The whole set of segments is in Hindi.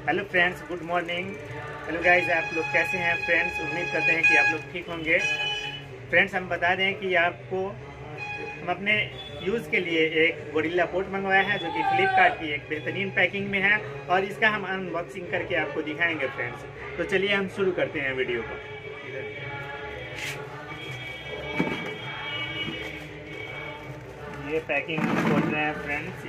Hello friends, good morning. Hello guys, आप लोग कैसे हैं फ्रेंड्स? उम्मीद करते हैं कि आप लोग ठीक होंगे। फ्रेंड्स, हम बता दें कि आपको हम अपने यूज़ के लिए एक गोरिल्ला पोर्ट मंगवाया है जो कि फ्लिपकार्ट की एक बेहतरीन पैकिंग में है और इसका हम अनबॉक्सिंग करके आपको दिखाएंगे फ्रेंड्स। तो चलिए हम शुरू करते हैं वीडियो को। ये पैकिंग खोल रहे हैं फ्रेंड्स।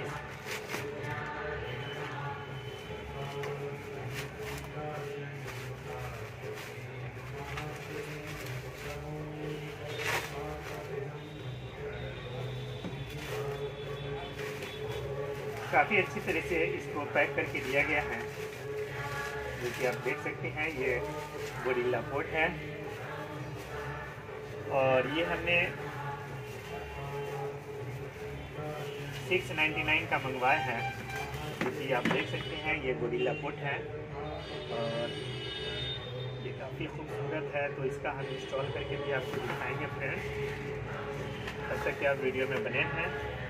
काफ़ी अच्छी तरह से इसको पैक करके दिया गया है, जो कि आप देख सकते हैं। ये गोरिल्ला पोर्ट है और ये हमने 699 का मंगवाया है, जो कि आप देख सकते हैं। ये गोरिल्ला पोर्ट है और ये काफ़ी खूबसूरत है, तो इसका हम इंस्टॉल करके भी आपको दिखाएंगे फ्रेंड्स। तब तक आप वीडियो में बने हैं।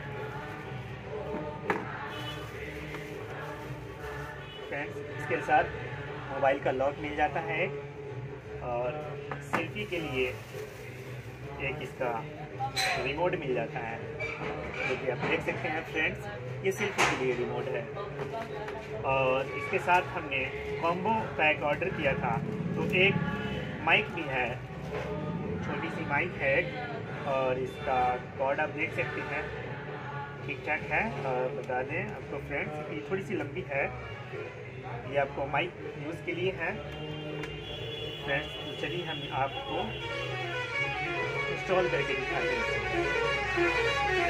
फ्रेंड्स, इसके साथ मोबाइल का लॉक मिल जाता है एक, और सेल्फी के लिए एक इसका रिमोट मिल जाता है, जो कि आप देख सकते हैं फ्रेंड्स। ये सेल्फी के लिए रिमोट है। और इसके साथ हमने कॉम्बो पैक ऑर्डर किया था, तो एक माइक भी है, छोटी सी माइक है, और इसका कॉर्ड आप देख सकते हैं, ठीक ठाक है। और बता दें आपको फ्रेंड्स, ये थोड़ी सी लंबी है। ये आपको माइक यूज़ के लिए है फ्रेंड्स। तो चलिए हम आपको इंस्टॉल करके दिखाते हैं।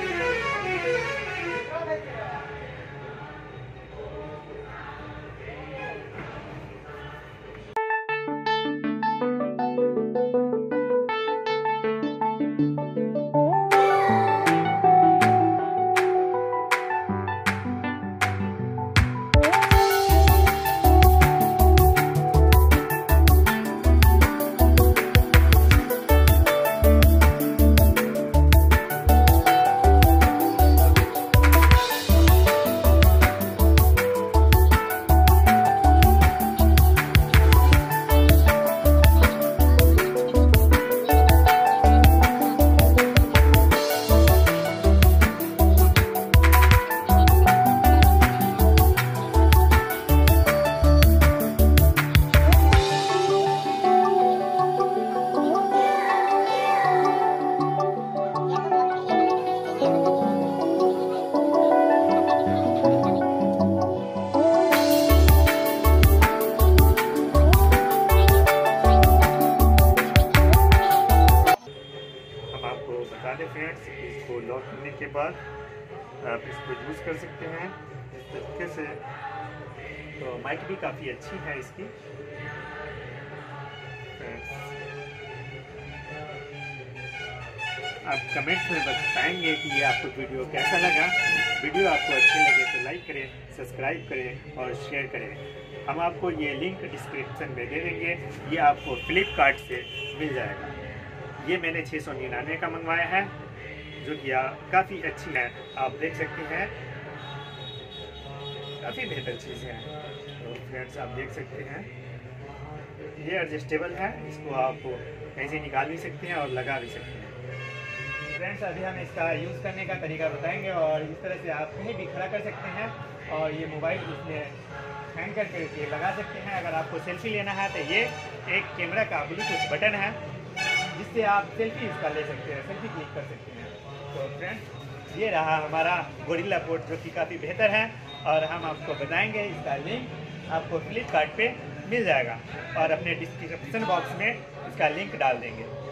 बता दें फ्रेंड्स, इसको लॉक करने के बाद आप इसको यूज़ कर सकते हैं इस तरीके से। तो माइक भी काफ़ी अच्छी है इसकी फ्रेंड्स। आप कमेंट्स में बताएंगे कि ये आपको वीडियो कैसा लगा। वीडियो आपको अच्छी लगे तो लाइक करें, सब्सक्राइब करें और शेयर करें। हम आपको ये लिंक डिस्क्रिप्शन में दे देंगे। ये आपको फ्लिपकार्ट से मिल जाएगा। ये मैंने 699 का मंगवाया है, जो कि काफ़ी अच्छी है, आप देख सकते हैं। काफ़ी बेहतर चीज़ है। तो फ्रेंड्स, आप देख सकते हैं ये एडजस्टेबल है, इसको आप कहीं से निकाल भी सकते हैं और लगा भी सकते हैं। फ्रेंड्स, अभी हम इसका यूज़ करने का तरीका बताएंगे और इस तरह से आप कहीं भी खड़ा कर सकते हैं और ये मोबाइल इसमें हैंग करके लगा सकते हैं। अगर आपको सेल्फी लेना है तो ये एक कैमरा का ब्लूटूथ बटन है, जिससे आप सेल्फी इसका ले सकते हैं, सेल्फी क्लिक कर सकते हैं। तो फ्रेंड्स, ये रहा हमारा गोरिल्ला पोर्ट, जो कि काफ़ी बेहतर है, और हम आपको बताएंगे इसका लिंक आपको फ्लिपकार्ट पे मिल जाएगा और अपने डिस्क्रिप्शन बॉक्स में इसका लिंक डाल देंगे।